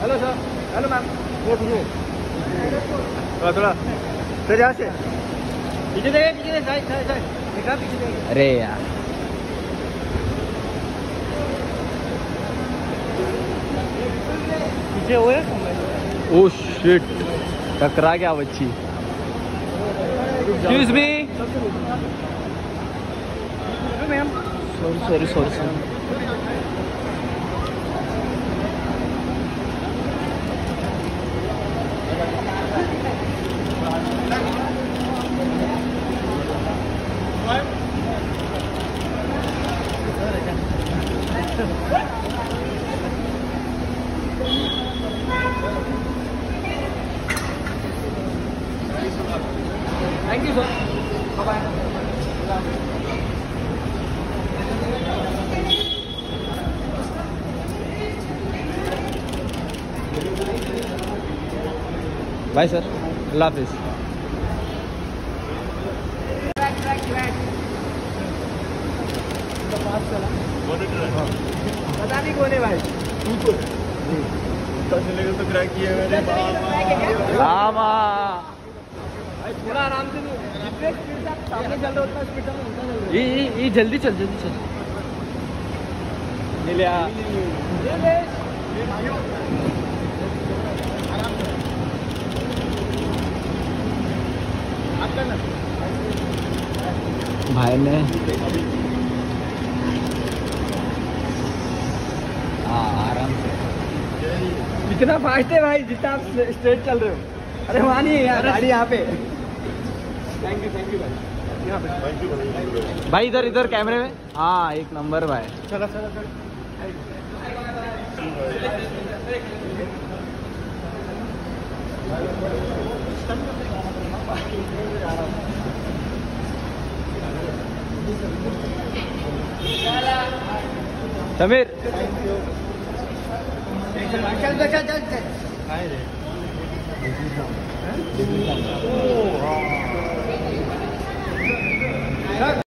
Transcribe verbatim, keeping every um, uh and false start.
Hello sir, hello ma'am. ये पीछे थोड़ा थोड़ा सर, यहाँ से पीछे देखिए, पीछे साइड साइड साइड देखा, पीछे देखिए। अरे यार पीछे हो है। ओ शिट, टकरा गया बच्ची। Excuse me, ma'am. Sorry sorry sorry sorry. Thank you sir, bye bye sir, अल्लाह हाफिज। पता नहीं कौन है भाई। तो क्रैक किया मैंने। रामा थोड़ा आराम से, जितने स्पीड से आप सामने चल रहे हो उतना स्पीड से उल्टा चल रहे ये ये ये जल्दी चल जल्दी चल। ले लिया। भाई ने हाँ आराम से। इतना फास्ट है भाई जितना आप स्ट्रेट चल रहे हो। अरे वहाँ नहीं है यार, गाड़ी यहाँ पे। थैंक यू थैंक यू भाई, यहाँ पे भाई इधर इधर कैमरे में। हाँ एक नंबर भाई। चलो चलो चलो। समीर चल चल चल चल।